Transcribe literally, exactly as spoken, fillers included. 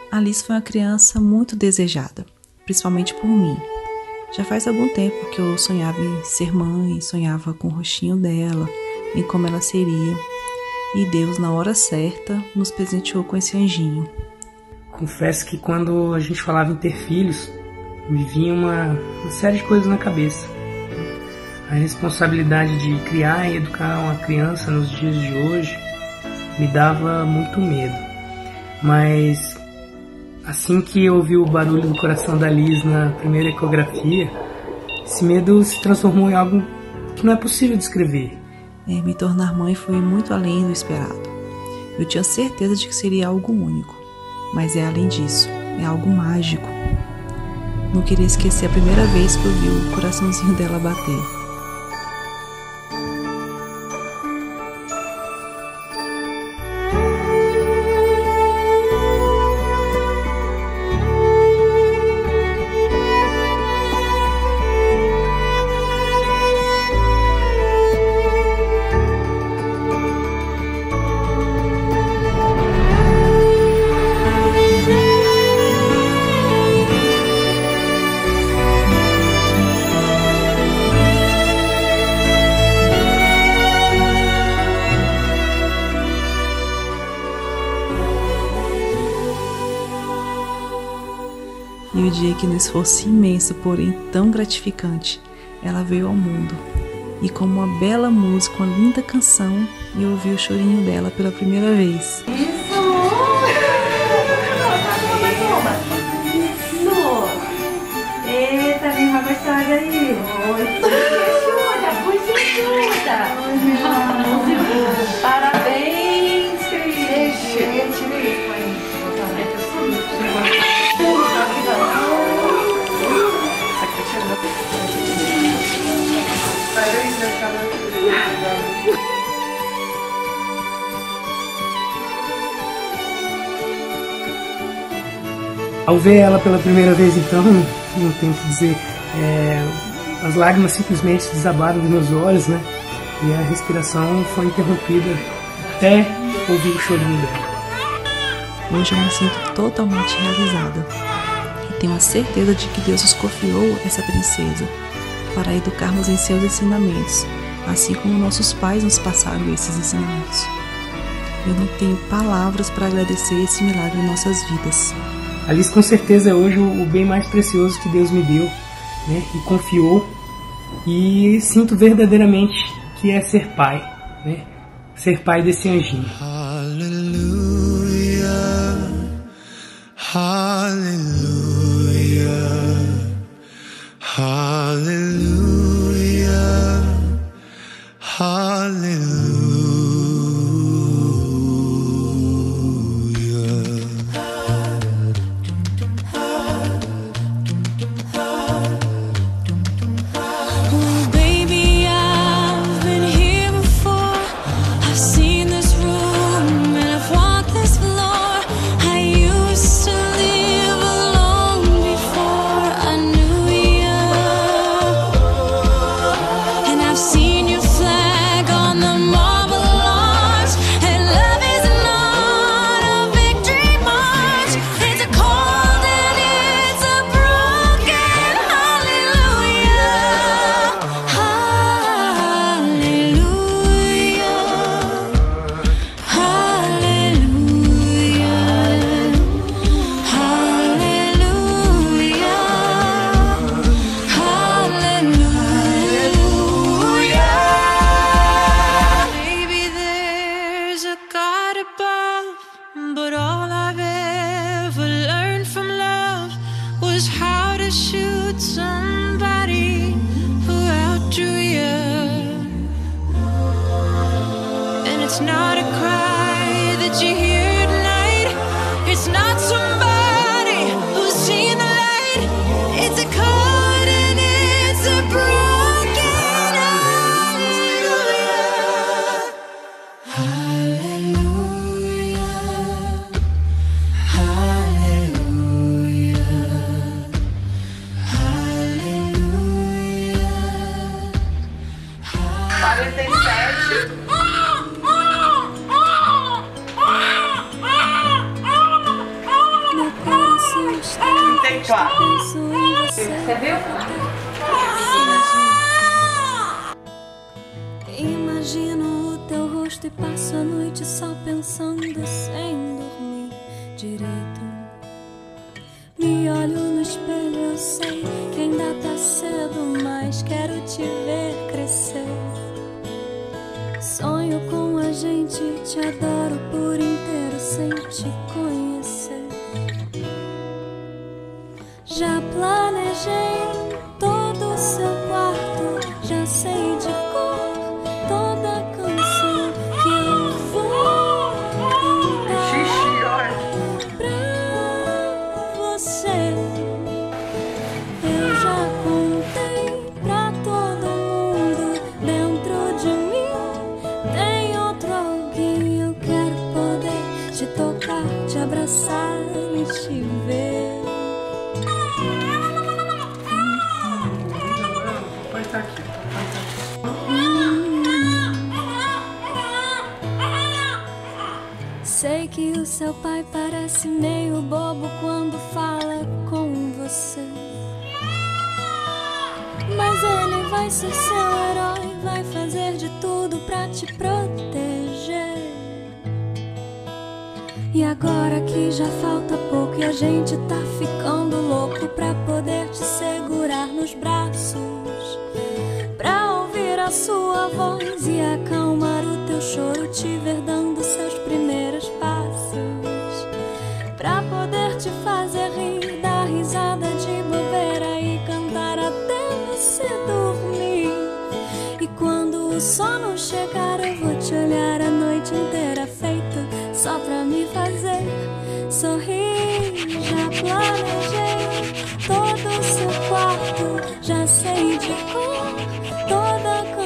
Alice foi uma criança muito desejada, principalmente por mim. Já faz algum tempo que eu sonhava em ser mãe, sonhava com o rostinho dela, em como ela seria. E Deus, na hora certa, nos presenteou com esse anjinho. Confesso que quando a gente falava em ter filhos, me vinha uma, uma série de coisas na cabeça. A responsabilidade de criar e educar uma criança nos dias de hoje me dava muito medo. Mas assim que eu ouvi o barulho do coração da Liz na primeira ecografia, esse medo se transformou em algo que não é possível descrever. É, me tornar mãe foi muito além do esperado. Eu tinha certeza de que seria algo único, mas é além disso, é algo mágico. Não queria esquecer a primeira vez que eu vi o coraçãozinho dela bater. E o dia que, no esforço imenso, porém tão gratificante, ela veio ao mundo. E como uma bela música, uma linda canção, eu ouvi o chorinho dela pela primeira vez. Isso! Isso! Eita, minha gostosa aí! Oi, ajuda, ajuda! Parabéns, querida! Ao ver ela pela primeira vez, então, não tenho o que dizer, é, as lágrimas simplesmente desabaram dos meus olhos, né? E a respiração foi interrompida até ouvir o chorinho dela. Hoje eu me sinto totalmente realizada e tenho a certeza de que Deus nos confiou essa princesa para educarmos em seus ensinamentos, assim como nossos pais nos passaram esses ensinamentos. Eu não tenho palavras para agradecer esse milagre em nossas vidas. Alice com certeza é hoje o bem mais precioso que Deus me deu, né? E confiou, e sinto verdadeiramente que é ser pai, né? Ser pai desse anjinho. Hallelujah, hallelujah, hallelujah, hallelujah. But all I've ever learned from love was how to shoot somebody who outdrew you. And it's not a cry that you hear tonight. It's not somebody who's seen the light. It's a chord and it's a broken hallelujah. Hallelujah. Hallelujah. penso em você. Você viu? Imagino o teu rosto e passo a noite só pensando sem dormir direito. Me olho no espelho, eu sei que ainda tá cedo, mas quero te ver crescer. Sonho com a gente, te adoro por inteiro sem te conhecer. Já planejei todo o seu quarto, já sei de cor toda a canção que eu vou cantar pra você. Eu já contei pra todo mundo, dentro de mim tem outro alguém. Eu quero poder te tocar, te abraçar e te ver. Pode estar aqui. Sei que o seu pai parece meio bobo quando fala com você, mas ele vai ser seu herói, vai fazer de tudo pra te proteger. E agora que já falta pouco e a gente tá ficando louco pra poder te segurar nos braços, pra ouvir a sua voz e acalmar o teu choro, te ver dando seus primeiros passos, pra poder te fazer rir, dar risada de bobeira e cantar até você dormir. E quando o sono chegar eu vou te olhar a noite inteira, feito só pra me fazer sorrir. Já planejei todo o seu quarto, já sei de cor toda a